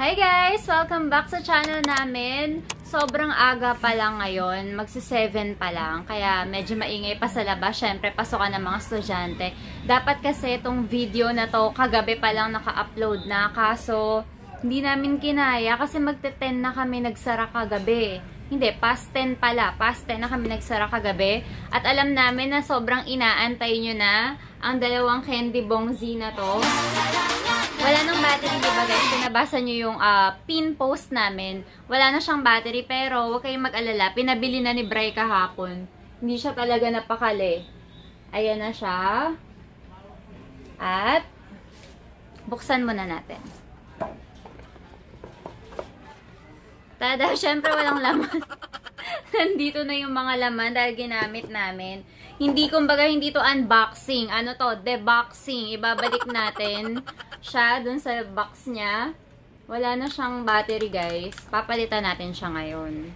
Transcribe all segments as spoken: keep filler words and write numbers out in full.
Hi guys! Welcome back sa channel namin. Sobrang aga pa lang ngayon. magsi seven pa lang. Kaya medyo maingay pa sa labas. Syempre, pasokan ng mga estudyante. Dapat kasi itong video na to kagabi pa lang naka-upload na. Kaso, hindi namin kinaya kasi magte-ten na kami nagsara kagabi. Hindi, past ten pala. Past ten na kami nagsara kagabi. At alam namin na sobrang inaantay nyo na ang dalawang candy bongzi na to. Wala nang battery, diba guys? Pinabasa nyo yung uh, pin post namin. Wala na siyang battery, pero huwag kayong mag-alala. Pinabili na ni Bray kahapon. Hindi siya talaga napakali. Ayan na siya. At, buksan muna natin. Tada, syempre walang laman. Nandito na yung mga laman dahil ginamit namin. Hindi, kumbaga, hindi to unboxing. Ano to? Deboxing. Ibabalik natin siya dun sa box niya. Wala na siyang battery, guys. Papalitan natin siya ngayon.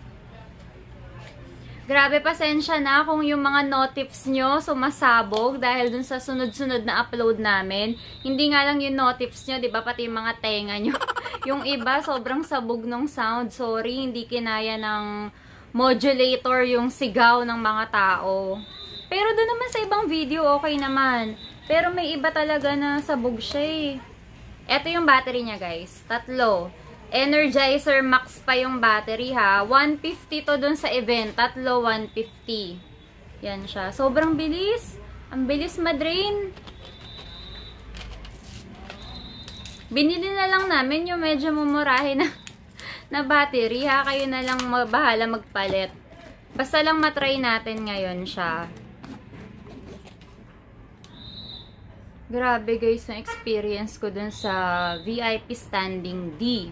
Grabe, pasensya na kung yung mga notifs nyo sumasabog dahil dun sa sunod-sunod na upload namin. Hindi nga lang yung notifs nyo, diba? Pati yung mga tenga nyo. Yung iba, sobrang sabog ng sound. Sorry, hindi kinaya ng modulator yung sigaw ng mga tao. Pero doon naman sa ibang video, okay naman. Pero may iba talaga na sabog siya eh. Ito yung battery niya, guys. Tatlo. Energizer Max pa yung battery ha. one fifty to dun sa event. Tatlo, one fifty. Yan siya. Sobrang bilis. Ang bilis madrain. Binili na lang namin yung medyo mumurahin na, na battery ha. Kayo na lang bahala magpalit. Basta lang matry natin ngayon siya. Grabe guys, na experience ko dun sa V I P standing D.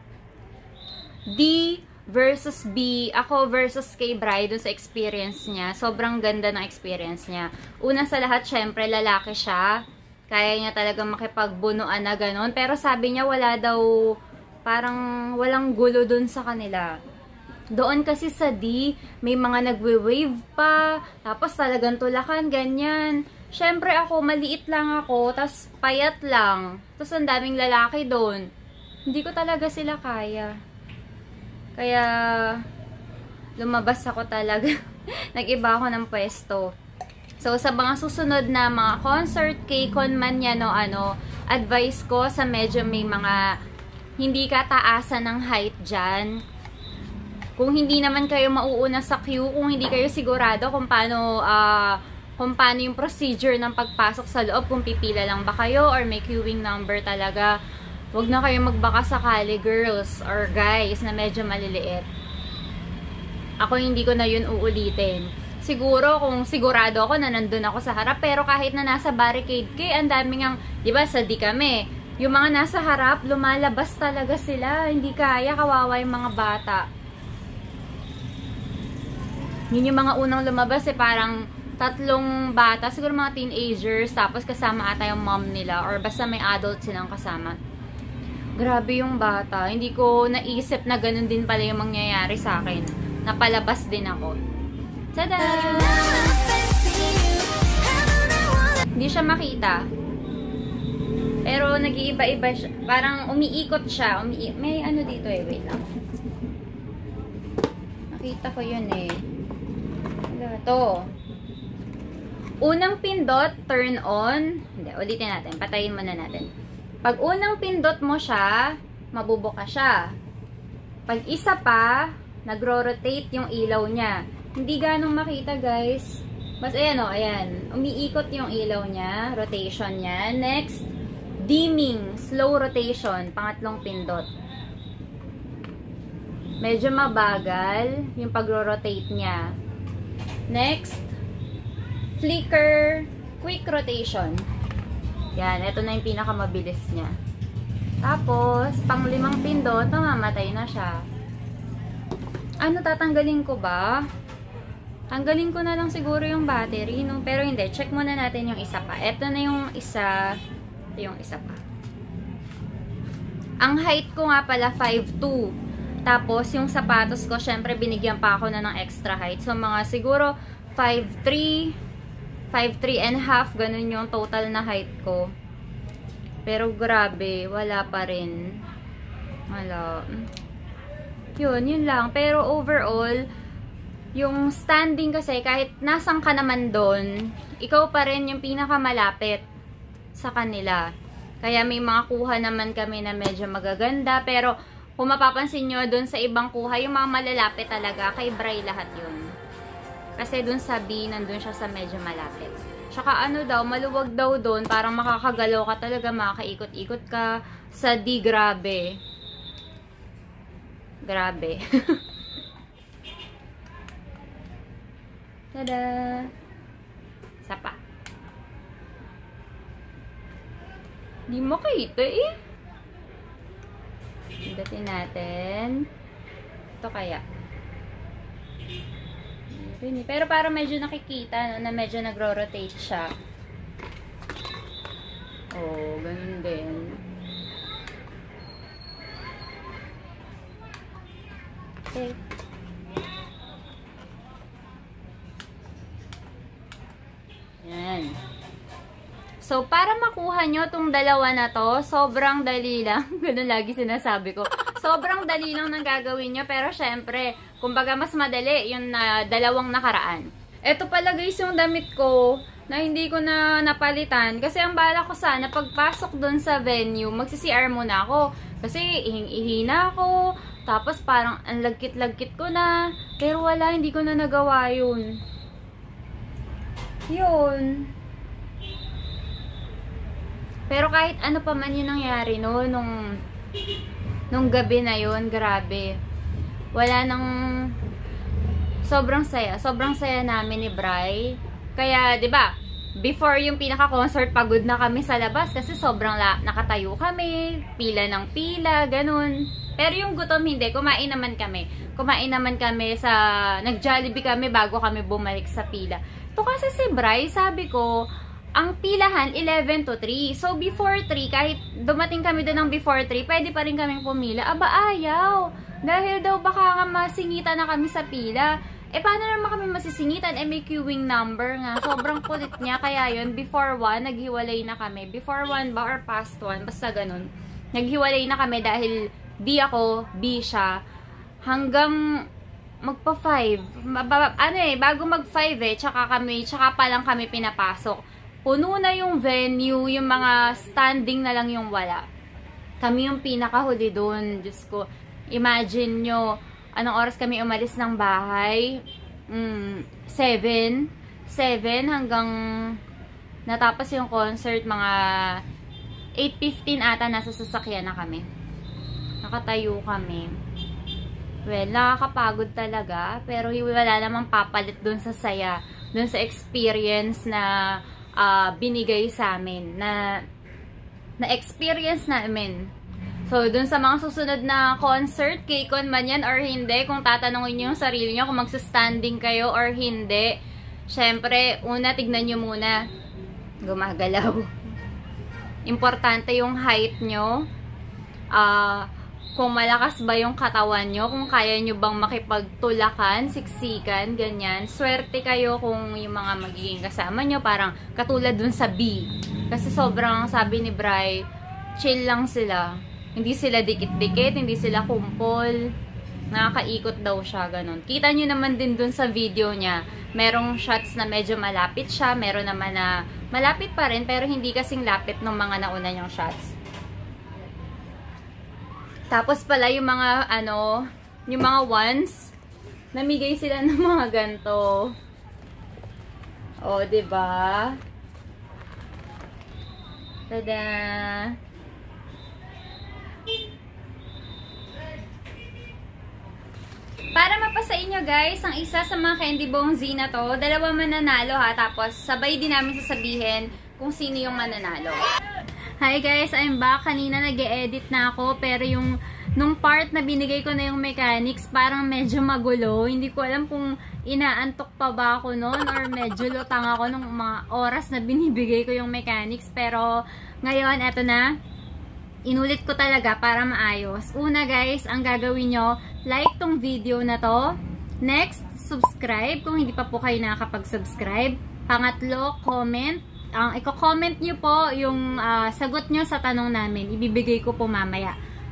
D versus B. Ako versus kay Bri dun sa experience niya. Sobrang ganda ng experience niya. Una sa lahat, syempre, lalaki siya. Kaya niya talagang makipagbunuan na ganun. Pero sabi niya, wala daw, parang walang gulo dun sa kanila. Doon kasi sa D, may mga nagwe-wave pa. Tapos talagang tulakan, ganyan. Siyempre ako, maliit lang ako, tas payat lang. Tapos ang daming lalaki doon. Hindi ko talaga sila kaya. Kaya, lumabas ako talaga. Nag-iba ako ng pwesto. So, sa mga susunod na mga concert, K-Con man yan o ano, advice ko sa medyo may mga hindi kataasan ng height dyan. Kung hindi naman kayo mauuna sa queue, kung hindi kayo sigurado kung paano, ah, uh, kung paano yung procedure ng pagpasok sa loob, kung pipila lang ba kayo or may queuing number talaga. Huwag na kayo magbaka sakali, girls or guys na medyo maliliit. Ako hindi ko na yun uulitin. Siguro kung sigurado ako na nandun ako sa harap, pero kahit na nasa barricade kay, ang daming ang, di ba sa di kami, yung mga nasa harap, lumalabas talaga sila. Hindi kaya, kawawa yung mga bata. Yun yung mga unang lumabas eh, parang tatlong bata, siguro mga teenagers, tapos kasama ata yung mom nila, or basta may adult silang kasama. Grabe yung bata. Hindi ko naisip na ganun din pala yung mangyayari sa akin. Napalabas din ako. Tada! Hindi siya makita. Pero nag-iiba-iba siya. Parang umiikot siya. Umi may ano dito eh. Wait lang. Nakita ko yun eh. Ito. Unang pindot, turn on. Hindi, ulitin natin. Patayin muna natin. Pag unang pindot mo siya, mabubuka siya. Pag isa pa, nagro-rotate yung ilaw niya. Hindi ganong makita, guys. Mas ayan o, ayan. Umiikot yung ilaw niya. Rotation niya. Next, dimming. Slow rotation. Pangatlong pindot. Medyo mabagal yung pagro-rotate niya. Next, flicker, quick rotation. Yan, ito na yung pinakamabilis niya. Tapos, pang limang pindot, mamamatay na siya. Ano, tatanggalin ko ba? Tanggalin ko na lang siguro yung battery, no? Pero hindi, check muna natin yung isa pa. Ito na yung isa, ito yung isa pa. Ang height ko nga pala, five two. Tapos, yung sapatos ko, syempre, binigyan pa ako na ng extra height. So, mga siguro, five three, five three and a half, ganun yung total na height ko. Pero grabe, wala pa rin. Wala. Yun, yun lang. Pero overall, yung standing kasi, kahit nasan ka naman doon, ikaw pa rin yung pinakamalapit sa kanila. Kaya may mga kuha naman kami na medyo magaganda. Pero kung mapapansin nyo, doon sa ibang kuha, yung mga malalapit talaga, kay Bray lahat yun. Kasi doon sa B, nandun siya sa medyo malapit. Tsaka ano daw, maluwag daw doon, parang makakagalaw ka talaga, makakaikot-ikot ka. Sa D, grabe. Grabe. Tada! Isa pa. Di makita eh. Pindutin natin. Ito kaya. Pero parang medyo nakikita no, na medyo nagro-rotate siya. Oh, ganun din. Okay. Yan. So, para makuha nyo tong dalawa na to, sobrang dali lang. Ganun lagi sinasabi ko. Sobrang dali lang nang gagawin nyo. Pero syempre, kumbaga mas madali yung uh, dalawang nakaraan. Ito pala guys yung damit ko na hindi ko na napalitan. Kasi ang bala ko sana, pagpasok dun sa venue, magsi-C R muna ako. Kasi ihing-ihina ako. Tapos parang ang lagkit-lagkit ko na. Pero wala, hindi ko na nagawa yun. Yun. Pero kahit ano pa man yung nangyari no, nung, nung gabi na yun, grabe. Wala nang, sobrang saya. Sobrang saya namin ni Bray. Kaya, di ba, before yung pinaka-concert, pagod na kami sa labas kasi sobrang la nakatayo kami, pila ng pila, ganun. Pero yung gutom hindi, kumain naman kami. Kumain naman kami sa, nag-Jollibee kami bago kami bumalik sa pila. To kasi si Bray, sabi ko, ang pilahan, eleven to three. So, before three, kahit dumating kami doon ng before three, pwede pa rin kaming pumila. Aba, ayaw. Dahil daw baka nga masingitan na kami sa pila. Eh, paano naman kami masisingitan? Eh, may queuing number nga. Sobrang kulit niya. Kaya yun, before one, naghiwalay na kami. Before one ba or past one, basta ganun. Naghiwalay na kami dahil D ako, B siya. Hanggang magpa five. Ano eh, bago mag five eh, tsaka kami, tsaka pa lang kami pinapasok. Puno na yung venue, yung mga standing na lang yung wala. Kami yung pinakahuli doon. Diyos ko, imagine nyo, anong oras kami umalis ng bahay? Mm, seven. seven hanggang natapos yung concert, mga eight fifteen ata nasa sasakyan na kami. Nakatayo kami. Well, nakakapagod talaga, pero wala namang papalit doon sa saya, doon sa experience na Uh, binigay sa amin, na na experience namin. So, dun sa mga susunod na concert, K-Con man yan or hindi, kung tatanungin nyo yung sarili nyo kung magsa-standing kayo or hindi, syempre, una, tignan nyo muna, gumagalaw. Importante yung height nyo, uh, kung malakas ba yung katawan nyo, kung kaya nyo bang makipagtulakan, siksikan, ganyan. Swerte kayo kung yung mga magiging kasama nyo, parang katulad dun sa B. Kasi sobrang, sabi ni Bray, chill lang sila. Hindi sila dikit-dikit, hindi sila kumpol. Nakakaikot daw siya, ganun. Kita nyo naman din dun sa video niya, merong shots na medyo malapit siya, meron naman na malapit pa rin, pero hindi kasing lapit ng mga nauna niyang shots. Tapos pala yung mga, ano, yung mga ones, namigay sila ng mga ganto. O, diba? Tada! Para mapasa inyo guys, ang isa sa mga Candy Bong Z na to, dalawa mananalo ha, tapos sabay din namin sasabihin kung sino yung mananalo. Hi guys, I'm back. Kanina nag-e-edit na ako, pero yung nung part na binigay ko na yung mechanics, parang medyo magulo. Hindi ko alam kung inaantok pa ba ako noon or medyo lutang ako nung mga oras na binibigay ko yung mechanics. Pero ngayon, eto na. Inulit ko talaga para maayos. Una guys, ang gagawin nyo, like tong video na to. Next, subscribe kung hindi pa po kayo nakakapag-subscribe. Pangatlo, comment. Ang uh, i-comment nyo po yung uh, sagot nyo sa tanong namin. Ibibigay ko po mamaya.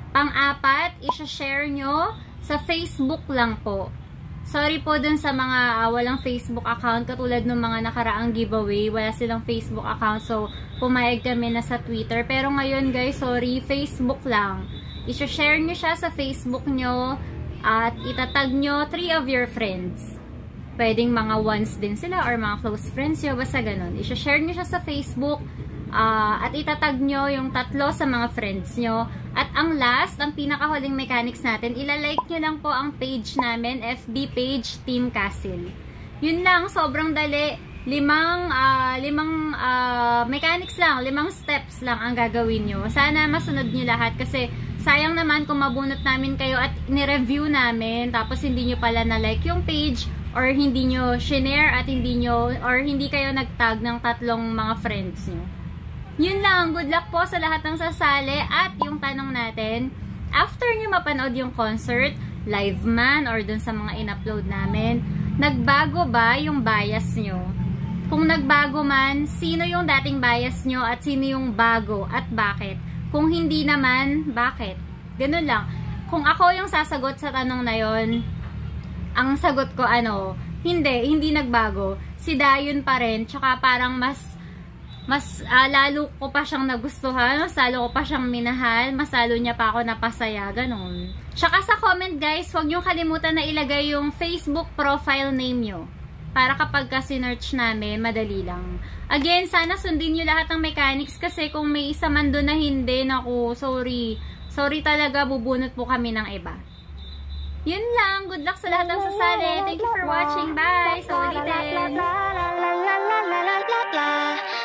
Pang-apat, i-share nyo sa Facebook lang po. Sorry po dun sa mga uh, walang Facebook account, katulad ng mga nakaraang giveaway, wala silang Facebook account, so pumayag kami na sa Twitter. Pero ngayon guys, sorry, Facebook lang. I-share nyo siya sa Facebook nyo at itatag nyo three of your friends. Pwedeng mga ones din sila or mga close friends nyo, basta ganun. I-share nyo siya sa Facebook uh, at itatag nyo yung tatlo sa mga friends nyo. At ang last, ang pinakahuling mechanics natin, ilalike nyo lang po ang page namin, F B page Team Castle. Yun lang, sobrang dali. Limang, uh, limang uh, mechanics lang, limang steps lang ang gagawin nyo. Sana masunod nyo lahat kasi sayang naman kung mabunot namin kayo at nireview namin tapos hindi nyo pala na-like yung page or hindi nyo share at hindi nyo, or hindi kayo nagtag ng tatlong mga friends nyo. Yun lang, good luck po sa lahat ng sasali. At yung tanong natin, after nyo mapanood yung concert, live man or dun sa mga in-upload namin, nagbago ba yung bias nyo? Kung nagbago man, sino yung dating bias nyo at sino yung bago at bakit? Kung hindi naman, bakit? Ganun lang. Kung ako yung sasagot sa tanong na yon, ang sagot ko ano, hindi, hindi nagbago. Si Dayon pa rin, tsaka parang mas mas uh, lalo ko pa siyang nagustuhan, mas lalo ko pa siyang minahal, mas lalo niya pa ako napasaya, ganun. Tsaka sa comment guys, huwag niyong kalimutan na ilagay yung Facebook profile name niyo. Para kapag ka-sinearch namin, madali lang. Again, sana sundin niyo lahat ng mechanics kasi kung may isa man doon na hindi, naku, sorry. Sorry talaga, bubunot po kami ng iba. Yun lang, good luck sa lahat ng sasali. Thank you for watching, bye! So ulitin!